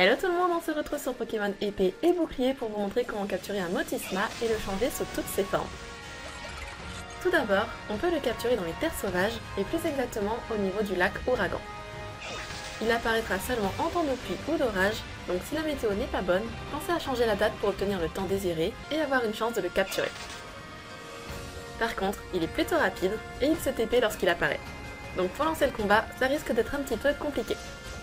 Hello tout le monde, on se retrouve sur Pokémon épée et bouclier pour vous montrer comment capturer un Motisma et le changer sous toutes ses formes. Tout d'abord, on peut le capturer dans les terres sauvages et plus exactement au niveau du lac Ouragan. Il apparaîtra seulement en temps de pluie ou d'orage, donc si la météo n'est pas bonne, pensez à changer la date pour obtenir le temps désiré et avoir une chance de le capturer. Par contre, il est plutôt rapide et il se TP lorsqu'il apparaît. Donc pour lancer le combat, ça risque d'être un petit peu compliqué.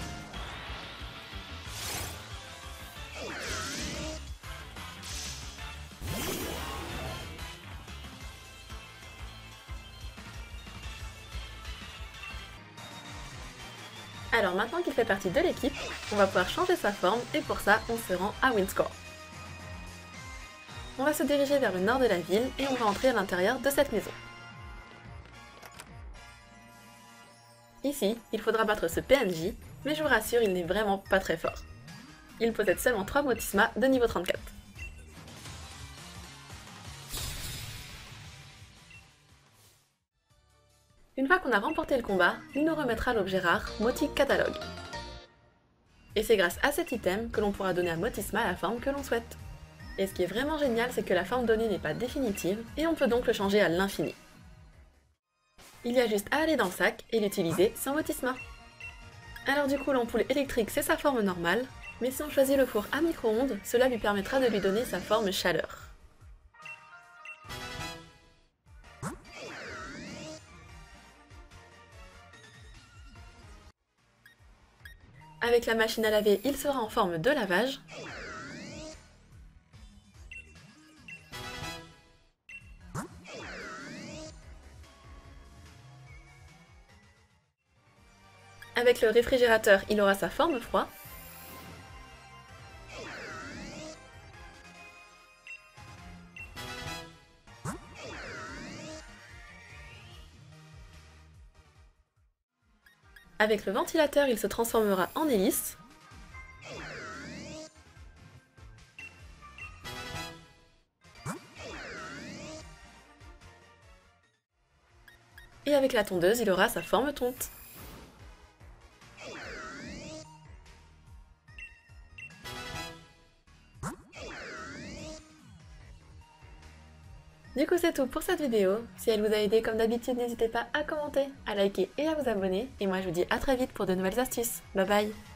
Alors maintenant qu'il fait partie de l'équipe, on va pouvoir changer sa forme et pour ça on se rend à Windscore. On va se diriger vers le nord de la ville et on va entrer à l'intérieur de cette maison. Ici, il faudra battre ce PNJ, mais je vous rassure, il n'est vraiment pas très fort. Il possède seulement 3 Motisma de niveau 34. Une fois qu'on a remporté le combat, il nous remettra l'objet rare Motic Catalogue. Et c'est grâce à cet item que l'on pourra donner à Motisma la forme que l'on souhaite. Et ce qui est vraiment génial, c'est que la forme donnée n'est pas définitive, et on peut donc le changer à l'infini. Il y a juste à aller dans le sac et l'utiliser sans Motisma. Alors du coup, l'ampoule électrique c'est sa forme normale, mais si on choisit le four à micro-ondes, cela lui permettra de lui donner sa forme chaleur. Avec la machine à laver, il sera en forme de lavage. Avec le réfrigérateur, il aura sa forme froid. Avec le ventilateur, il se transformera en hélice. Et avec la tondeuse, il aura sa forme tonte. Du coup c'est tout pour cette vidéo. Si elle vous a aidé comme d'habitude, n'hésitez pas à commenter, à liker et à vous abonner. Et moi je vous dis à très vite pour de nouvelles astuces. Bye bye!